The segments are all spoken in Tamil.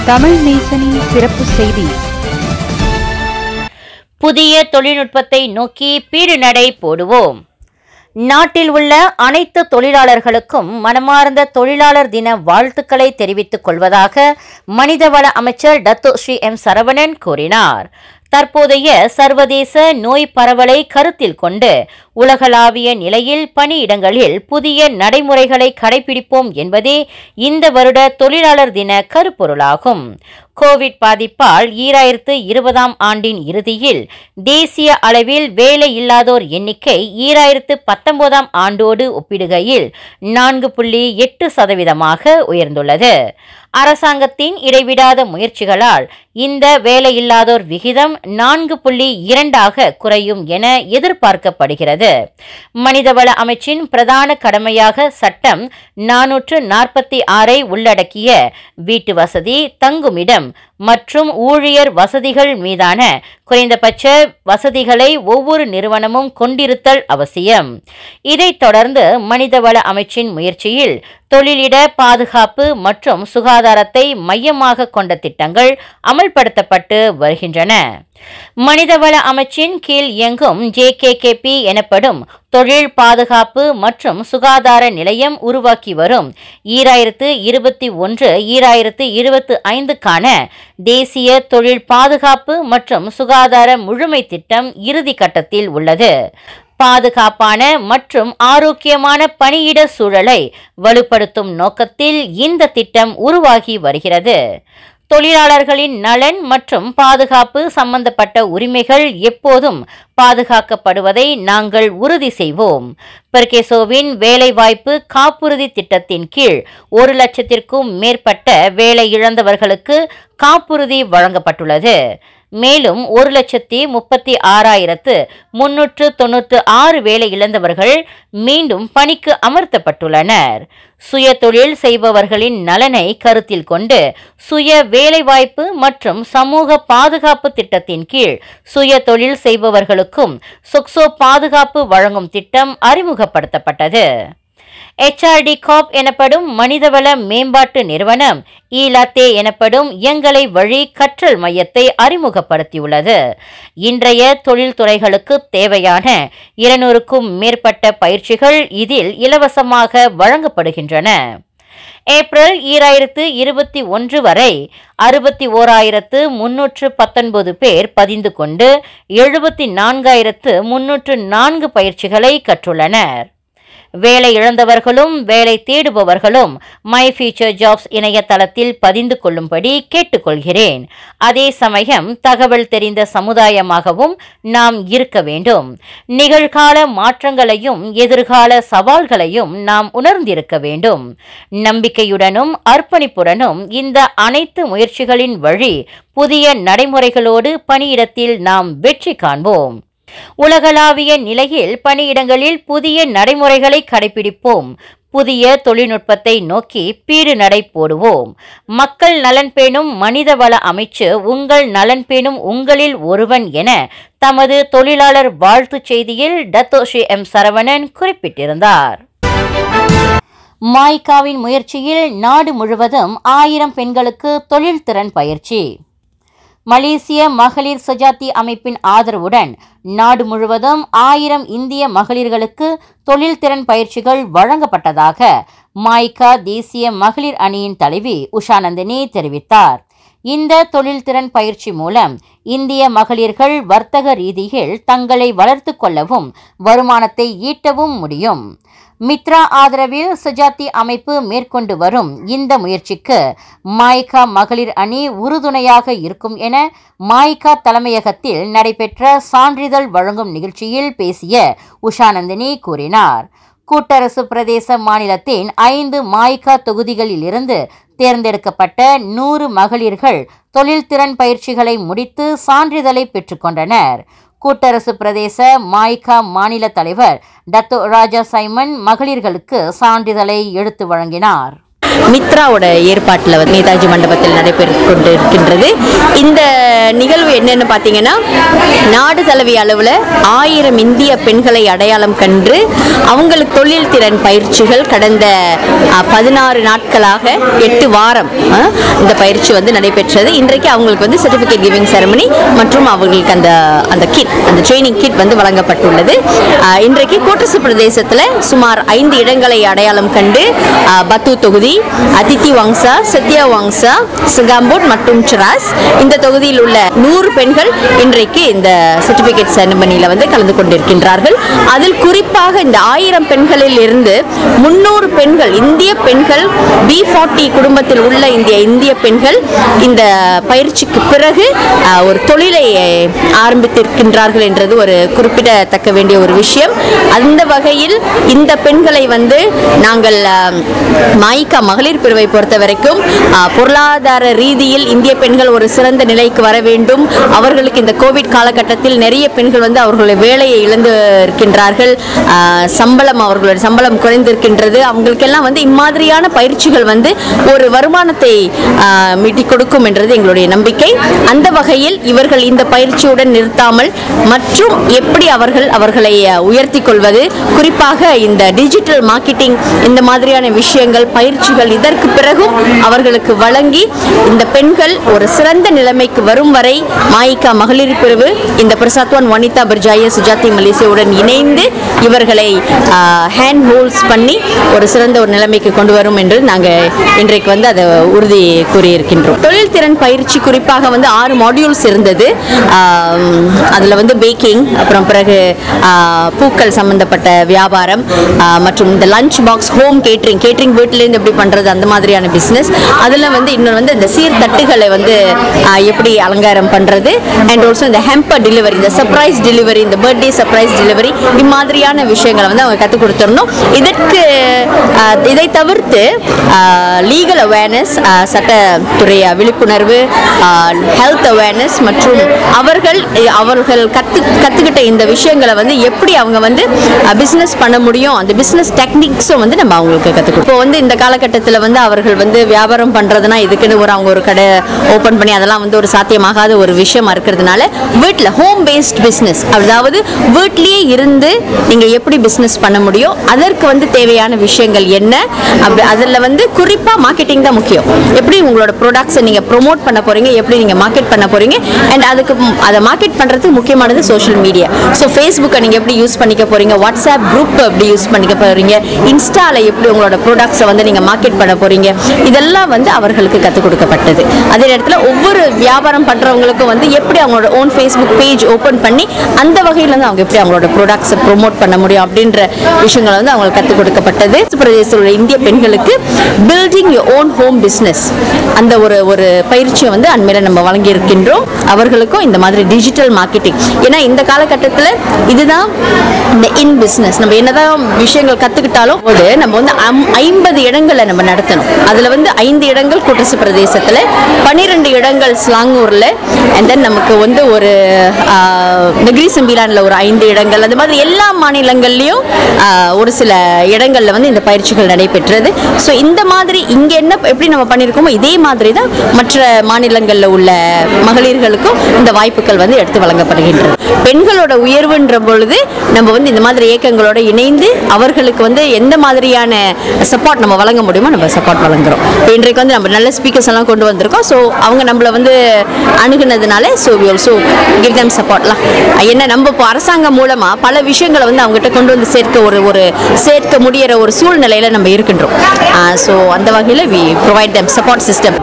தமிழ் நேசனின் சிறப்பு செய்தி. புதிய தொழில்நுட்பத்தை நோக்கி பீடு நடை போடுவோம். நாட்டில் உள்ள அனைத்து தொழிலாளர்களுக்கும் மனமார்ந்த தொழிலாளர் தின வாழ்த்துக்களை தெரிவித்துக் கொள்வதாக மனிதவள அமைச்சர் டத்தோ ஸ்ரீ எம் சரவணன் கூறினார். தற்போதைய சர்வதேச நோய் பரவலை கருத்தில் கொண்டு உலகளாவிய நிலையில் பணியிடங்களில் புதிய நடைமுறைகளை கடைபிடிப்போம் என்பதே இந்த வருட தொழிலாளர் தின கருப்பொருளாகும். கோவிட் பாதிப்பால் 2020 ஆண்டின் இறுதியில் தேசிய அளவில் வேலை இல்லாதோர் எண்ணிக்கை 2019 ஆண்டோடு ஒப்பிடுகையில் 4.8% உயர்ந்துள்ளது. அரசாங்கத்தின் இடைவிடாத முயற்சிகளால் இந்த வேலையில்லாதோர் விகிதம் 4.2 குறையும் என எதிர்பார்க்கப்படுகிறது. மனிதவள அமைச்சின் பிரதான கடமையாக சட்டம் 446 உள்ளடக்கிய வீட்டு வசதி, தங்குமிடம் மற்றும் ஊழியர் வசதிகள் மீதான குறைந்தபட்ச வசதிகளை ஒவ்வொரு நிறுவனமும் கொண்டிருத்தல் அவசியம். இதைத் தொடர்ந்து மனிதவள அமைச்சின் முயற்சியில் தொழிலிட பாதுகாப்பு மற்றும் சுகாதாரத்தை மையமாக கொண்ட திட்டங்கள் அமல்படுத்தப்பட்டு வருகின்றன. மனிதவள அமைச்சின் கீழ் இயங்கும் JKKP எனப்படும் தொழில் பாதுகாப்பு மற்றும் சுகாதார நிலையம் உருவாக்கி வரும் 2021-2025க்கான தேசிய தொழில் பாதுகாப்பு மற்றும் சுகாதார முழுமை திட்டம் இறுதி கட்டத்தில் உள்ளது. பாதுகாப்பான மற்றும் ஆரோக்கியமான பணியிட சூழலை வலுப்படுத்தும் நோக்கத்தில் இந்த திட்டம் உருவாகி வருகிறது. தொழிலாளர்களின் நலன் மற்றும் பாதுகாப்பு சம்பந்தப்பட்ட உரிமைகள் எப்போதும் பாதுகாக்கப்படுவதை நாங்கள் உறுதி செய்வோம். பெர்கேசோவின் வேலைவாய்ப்பு காப்புறுதி திட்டத்தின் கீழ் 1 லட்சத்திற்கும் மேற்பட்ட வேலை இழந்தவர்களுக்கு காப்புறுதி வழங்கப்பட்டுள்ளது. மேலும் 1,36,396 வேலை இழந்தவர்கள் மீண்டும் பணிக்கு அமர்த்தப்பட்டுள்ளனர். சுய தொழில் செய்பவர்களின் நலனை கருத்தில் கொண்டு சுய வேலைவாய்ப்பு மற்றும் சமூக பாதுகாப்பு திட்டத்தின் கீழ் சுய தொழில் செய்பவர்களுக்கும் சொக்சோ பாதுகாப்பு வழங்கும் திட்டம் அறிமுகப்படுத்தப்பட்டது. HRD காப் எனப்படும் மனிதவள மேம்பாட்டு நிறுவனம் ஈலாத்தே எனப்படும் எங்களை வழி கற்றல் மையத்தை அறிமுகப்படுத்தியுள்ளது. இன்றைய தொழில்துறைகளுக்கு தேவையான 200க்கும் மேற்பட்ட பயிற்சிகள் இதில் இலவசமாக வழங்கப்படுகின்றன. ஏப்ரல் 2021 வரை 61,319 பேர் பதிந்து கொண்டு 74,304 பயிற்சிகளை கற்றுள்ளனர். வேலை இழந்தவர்களும் வேலை தேடுபவர்களும் மை ஃபியூச்சர் ஜாப்ஸ் இணையதளத்தில் பதிந்து கொள்ளும்படி கேட்டுக்கொள்கிறேன். அதே சமயம் தகவல் தெரிந்த சமுதாயமாகவும் நாம் இருக்க வேண்டும். நிகழ்கால மாற்றங்களையும் எதிர்கால சவால்களையும் நாம் உணர்ந்திருக்க வேண்டும். நம்பிக்கையுடனும் அர்ப்பணிப்புடனும் இந்த அனைத்து முயற்சிகளின் வழி புதிய நடைமுறைகளோடு பணியிடத்தில் நாம் வெற்றி காண்போம். உலகளாவிய நிலையில் பணியிடங்களில் புதிய நடைமுறைகளை கடைபிடிப்போம். புதிய தொழில்நுட்பத்தை நோக்கி பீடு நடை போடுவோம். மக்கள் நலன் பேணும் மனிதவள அமைச்சு உங்கள் நலன் பேணும் உங்களில் ஒருவன் என தமது தொழிலாளர் வாழ்த்துச் செய்தியில் டத்தோ ஸ்ரீ எம் சரவணன் குறிப்பிட்டிருந்தார். மாய்காவின் முயற்சியில் நாடு முழுவதும் 1000 பெண்களுக்கு தொழில் திறன் பயிற்சி. மலேசிய மகளிர் சுஜாதி அமைப்பின் ஆதரவுடன் நாடு முழுவதும் 1000 இந்திய மகளிர்களுக்கு தொழில் திறன் பயிற்சிகள் வழங்கப்பட்டதாக மாய்கா தேசிய மகளிர் அணியின் தலைவி உஷாநந்தினி தெரிவித்தார். இந்த தொழில் திறன் பயிற்சி மூலம் இந்திய மகளிர்கள் வர்த்தக ரீதியில் தங்களை வளர்த்து கொள்ளவும் வருமானத்தை ஈட்டவும் முடியும். மித்ரா ஆதரவில் சுஜாதி அமைப்பு மேற்கொண்டு வரும் இந்த முயற்சிக்கு மாய்கா மகளிர் அணி உறுதுணையாக இருக்கும் என மாய்கா தலைமையகத்தில் நடைபெற்ற சான்றிதழ் வழங்கும் நிகழ்ச்சியில் பேசிய உஷாநந்தினி கூறினார். கூட்டரசு பிரதேச மாநிலத்தின் 5 மாய்கா தொகுதிகளில் இருந்து தேர்ந்தெடுக்கப்பட்ட 100 மகளிர்கள் தொழில்திறன் பயிற்சிகளை முடித்து சான்றிதழை பெற்றுக்கொண்டனர். கூட்டரசு பிரதேச மாய்கா மாநில தலைவர் டத்தோ ராஜா சைமன் மகளிர்களுக்கு சான்றிதழை எடுத்து வழங்கினார். மித்ராவோட ஏற்பாட்டில் நேதாஜி மண்டபத்தில் நடைபெற்று கொண்டிருக்கின்றது. இந்த நிகழ்வு என்னன்னு பார்த்தீங்கன்னா, நாடு தழுவிய அளவில் 1000 இந்திய பெண்களை அடையாளம் கண்டு அவங்களுக்கு தொழில் திறன் பயிற்சிகள் கடந்த 16 நாட்களாக 8 வாரம் இந்த பயிற்சி நடைபெற்றது. இன்றைக்கு அவங்களுக்கு சர்டிஃபிகேட் கிவிங் செரமனி மற்றும் அவர்களுக்கு அந்த கிட், அந்த ட்ரைனிங் கிட் வழங்கப்பட்டுள்ளது. இன்றைக்கு கோட்டசு பிரதேசத்தில் சுமார் 5 இடங்களை அடையாளம் கண்டு பத்து தொகுதி, அதித்தி வாங்சா, சத்யா வாங்சா, சிகாம்பூட் மற்றும் சிராஸ், இந்த தொகுதியில் உள்ள 100 பெண்கள் இன்றைக்கு இந்த சர்டிஃபிகேட் செரமனியில் கலந்து கொண்டிருக்கின்றார்கள். அதில் குறிப்பாக இந்த 1000 பெண்களில் இருந்து 300 பெண்கள், இந்திய பெண்கள், B40 குடும்பத்தில் உள்ள இந்திய பெண்கள் இந்த பயிற்சிக்கு பிறகு ஒரு தொழிலை ஆரம்பித்திருக்கின்றார்கள் என்றது ஒரு குறிப்பிடத்தக்க வேண்டிய ஒரு விஷயம். அந்த வகையில் இந்த பெண்களை நாங்கள் மாயிகா மகளிர் பிரிவை பொறுத்த வரைக்கும் பொருளாதார ரீதியில் இந்திய பெண்கள் ஒரு சிறந்த நிலைக்கு வர வேண்டும். அவர்களுக்கு இந்த கோவிட் காலகட்டத்தில் நிறைய பெண்கள் அவர்களுடைய வேலையை இழந்து இருக்கின்றார்கள். அவர்களுடைய சம்பளம் குறைந்திருக்கின்றது. அவங்களுக்கெல்லாம் இம்மாதிரியான பயிற்சிகள் ஒரு வருமானத்தை மீட்டி கொடுக்கும் என்றது எங்களுடைய நம்பிக்கை. அந்த வகையில் இவர்கள் இந்த பயிற்சியுடன் நிறுத்தாமல் மற்றும் எப்படி அவர்களை உயர்த்தி கொள்வது, குறிப்பாக இந்த டிஜிட்டல் மார்க்கெட்டிங், இந்த மாதிரியான விஷயங்கள், பயிற்சிகள் இதற்கு பிறகும் அவர்களுக்கு வழங்கி இந்த பெண்கள் ஒரு சிறந்த நிலைமைக்கு வரும் வரை மாயிகா மகளிர் பிரிவு இந்த பிரசாத்வான் வனிதா பர்ஜாய சுஜாதி மலேசியாவுடன் இணைந்து இவர்களை ஹேண்ட் ஹோல்ட்ஸ் பண்ணி ஒரு சிறந்த ஒரு நிலைமைக்கு கொண்டு வரும் என்று நாங்கள் இன்றைக்கு அதை உறுதி கூறியிருக்கின்றோம். தொழில் திறன் பயிற்சி குறிப்பாக 6 மாடியூல்ஸ் இருந்தது. அதில் பேக்கிங், அப்புறம் பிறகு பூக்கள் சம்பந்தப்பட்ட வியாபாரம் மற்றும் இந்த லஞ்ச் பாக்ஸ், ஹோம் கேட்டரிங் வீட்டிலேருந்து எப்படி பண்ணுறது, அந்த மாதிரியான பிஸ்னஸ். அதில் இன்னொன்று இந்த சீர்தட்டுகளை எப்படி அலங்காரம் பண்ணுறது, அண்ட் ஆல்சோ இந்த ஹெம்பர் டெலிவரி, இந்த சர்ப்ரைஸ் டெலிவரி, இந்த பர்த்டே சர்ப்ரைஸ் டெலிவரி, இம்மாதிரியான விஷயங்களை அவங்க கற்றுக் கொடுத்துடணும். இதை தவிர்த்து லீகல் அவேர்னஸ், சட்டத்துறை விழிப்புணர்வு, ஹெல்த் அவேர்னஸ் மற்றும் அவர்கள் கற்றுக்கிட்ட இந்த விஷயங்களை எப்படி அவங்க பிஸ்னஸ் பண்ண முடியும், அந்த பிஸ்னஸ் டெக்னிக்ஸும் நம்ம அவங்களுக்கு கற்றுக்கணும். இப்போ இந்த காலகட்டத்தில் அவர்கள் வியாபாரம் பண்ணுறதுனா இதுக்குன்னு அவங்க ஒரு கடை ஓப்பன் பண்ணி அதெல்லாம் ஒரு சாத்தியமாகாத ஒரு விஷயமா இருக்கிறதுனால வீட்டில் ஹோம் பேஸ்ட் பிஸ்னஸ், அதாவது வீட்லேயே இருந்து நீங்கள் எப்படி பிஸ்னஸ் பண்ண முடியும், அதற்கு தேவையான விஷயங்கள் என்ன, அப்படி அதில் குறிப்பாக மார்க்கெட்டிங் தான் முக்கியம். எப்படி உங்களோட ப்ராடக்ட்ஸை நீங்கள் ப்ரொமோட் பண்ண போகிறீங்க, எப்படி நீங்கள் மார்க்கெட் பண்ண போகிறீங்க, அண்ட் அதை மார்க்கெட் பண்ணுறதுக்கு முக்கியமானது சோஷியல் மீடியா. ஸோ ஃபேஸ்புக்கை நீங்கள் எப்படி யூஸ் பண்ணிக்க போகிறீங்க, வாட்ஸ்அப் குரூப் எப்படி யூஸ் பண்ணிக்க போகிறீங்க, இன்ஸ்டாவில் எப்படி உங்களோட ப்ராடக்ட்ஸை நீங்கள் மார்க்கெட் பண்ண போகிறீங்க, இதெல்லாம் அவர்களுக்கு கற்றுக் கொடுக்கப்பட்டது. அதே நேரத்தில் ஒவ்வொரு வியாபாரம் பண்ணுறவங்களுக்கும் எப்படி அவங்களோட ஓன் ஃபேஸ்புக் பேஜ் ஓப்பன் பண்ணி அந்த வகையில் அவங்க எப்படி அவங்களோட ப்ராடக்ட்ஸை ப்ரொமோட் பண்ண முடியும் அப்படின்ற விஷயங்களை அவங்களுக்கு கற்றுக் கொடுக்கப்பட்டது. பிரதேசத்தில் உள்ள இந்திய பெண்களுக்கு building your own home business அந்த ஒரு பயிற்சியை அண்மையில் நம்ம வழங்கி இருக்கின்றோம். அவர்களுக்கும் இந்த மாதிரி டிஜிட்டல் மார்க்கெட்டிங், ஏன்னா இந்த காலகட்டத்தில் இதுதான் இந்த இன் பிஸ்னஸ். நம்ம என்னதான் விஷயங்கள் கற்றுக்கிட்டாலும் நம்ம 50 இடங்களை நம்ம நடத்தணும். அதில் 5 இடங்கள் கோட்டசு பிரதேசத்தில், 12 இடங்கள் ஸ்லாங்கூரில், அண்ட் தென் நமக்கு ஒரு நெகிரி சம்பிலானில் ஒரு 5 இடங்கள், அந்த மாதிரி எல்லா மாநிலங்கள்லையும் ஒரு சில இடங்களில் இந்த பயிற்சிகள் நடைபெற்றது. ஸோ இந்த மாதிரி இங்கே எப்படி நம்ம பண்ணியிருக்கோமோ இதே மாதிரி தான் மற்ற மாநிலங்களில் உள்ள மகளிர்களுக்கும் இந்த வாய்ப்புகள் எடுத்து வழங்கப்படுகின்றது. பெண்களோட உயர்வுன்ற பொழுது நம்ம இந்த மாதிரி இயக்கங்களோட இணைந்து அவர்களுக்கு எந்த மாதிரியான சப்போர்ட் நம்ம வழங்க முடியுமோ நம்ம சப்போர்ட் வழங்குறோம். இப்போ இன்றைக்கு நம்ம நல்ல ஸ்பீக்கர்ஸ் எல்லாம் கொண்டு வந்திருக்கோம். ஸோ அவங்க நம்மளை அணுகுனதுனால so we also give them சப்போர்ட்லாம். என்ன நம்ம இப்போ அரசாங்கம் மூலமாக பல விஷயங்களை அவங்ககிட்ட கொண்டு சேர்க்க முடிகிற ஒரு சூழ்நிலையில் நம்ம இருக்கின்றோம். ஸோ அந்த வகையில் we provide them support system.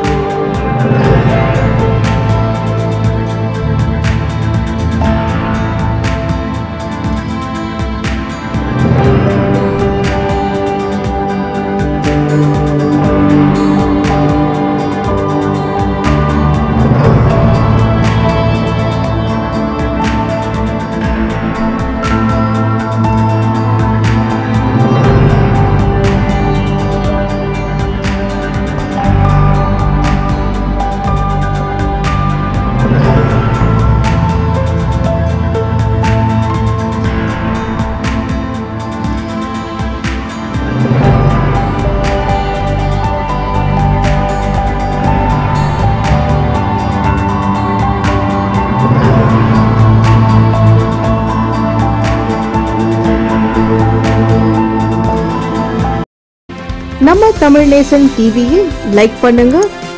நம்ம தமிழ் நேசன் டிவியை லைக் பண்ணுங்க,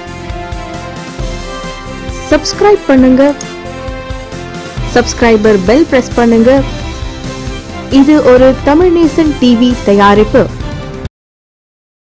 சப்ஸ்கிரைப் பண்ணுங்க, சப்ஸ்கிரைபர் பெல் பிரஸ் பண்ணுங்க. இது ஒரு தமிழ் நேசன் டிவி தயாரிப்பு.